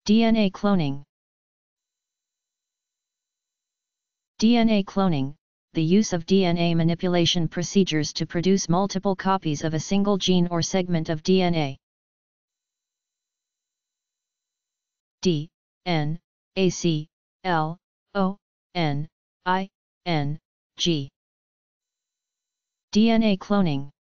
DNA cloning. DNA cloning, the use of DNA manipulation procedures to produce multiple copies of a single gene or segment of DNA. D, N, A C, L, O, N, I, N, G. DNA cloning.